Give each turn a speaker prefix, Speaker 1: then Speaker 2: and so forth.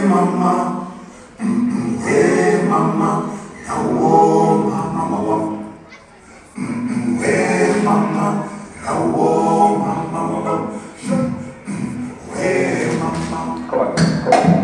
Speaker 1: mama, we mama, na wo mama wa. We mama, na wo mama wa. We mama. Come on.